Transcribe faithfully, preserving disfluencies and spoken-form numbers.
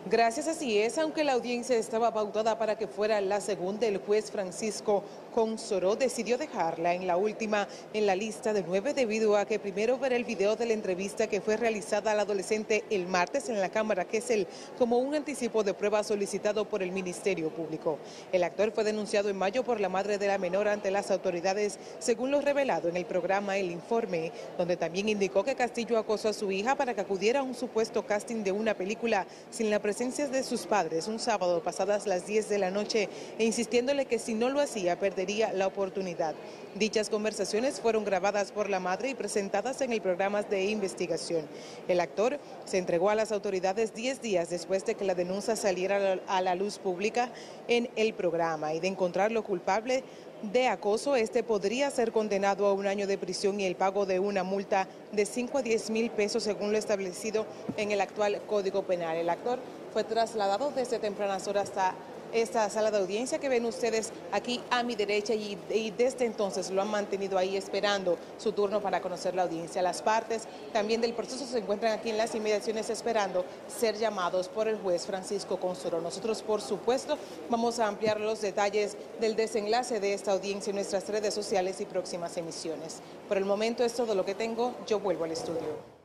Gracias, así es, aunque la audiencia estaba pautada para que fuera la segunda, el juez Francisco Consoró decidió dejarla en la última en la lista de nueve debido a que primero verá el video de la entrevista que fue realizada al adolescente el martes en la Cámara Gesell como un anticipo de prueba solicitado por el Ministerio Público. El actor fue denunciado en mayo por la madre de la menor ante las autoridades, según lo revelado en el programa El Informe, donde también indicó que Castillo acosó a su hija para que acudiera a un supuesto casting de una película sin la presencia de sus padres un sábado pasadas las diez de la noche e insistiéndole que si no lo hacía perdería la oportunidad. Dichas conversaciones fueron grabadas por la madre y presentadas en el programa de investigación. El actor se entregó a las autoridades diez días después de que la denuncia saliera a la luz pública en el programa y de encontrarlo culpable de acoso. Este podría ser condenado a un año de prisión y el pago de una multa de cinco a diez mil pesos según lo establecido en el actual Código Penal. El actor fue trasladado desde tempranas horas hasta esta sala de audiencia que ven ustedes aquí a mi derecha y, y desde entonces lo han mantenido ahí esperando su turno para conocer la audiencia. Las partes también del proceso se encuentran aquí en las inmediaciones esperando ser llamados por el juez Francisco Consoró. Nosotros, por supuesto, vamos a ampliar los detalles del desenlace de esta audiencia en nuestras redes sociales y próximas emisiones. Por el momento es todo lo que tengo. Yo vuelvo al estudio.